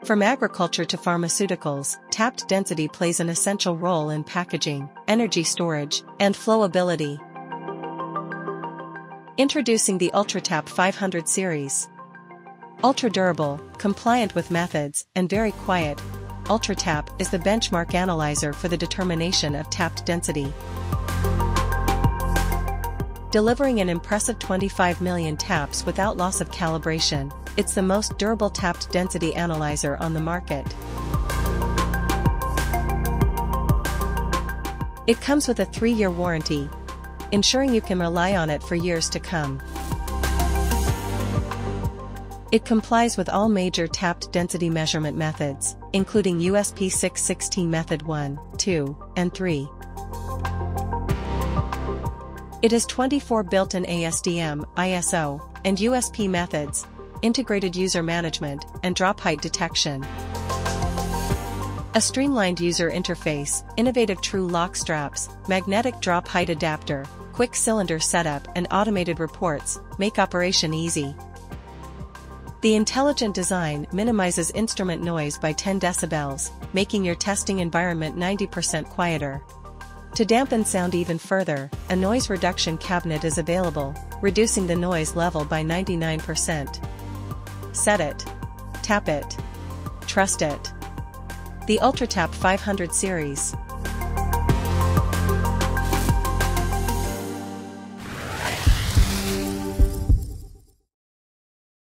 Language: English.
From agriculture to pharmaceuticals, tapped density plays an essential role in packaging, energy storage, and flowability. Introducing the Ultratap 500 series. Ultra-durable, compliant with methods, and very quiet, Ultratap is the benchmark analyzer for the determination of tapped density. Delivering an impressive 25 million taps without loss of calibration, it's the most durable tapped density analyzer on the market. It comes with a 3-year warranty, ensuring you can rely on it for years to come. It complies with all major tapped density measurement methods, including USP 616 Method 1, 2, and 3. It has 24 built-in ASDM, ISO, and USP methods, integrated user management, and drop height detection. A streamlined user interface, innovative TruLock straps, magnetic drop height adapter, quick cylinder setup, and automated reports make operation easy. The intelligent design minimizes instrument noise by 10 decibels, making your testing environment 90% quieter. To dampen sound even further, a noise reduction cabinet is available, reducing the noise level by 99%. Set it. Tap it. Trust it. The Ultratap 500 series.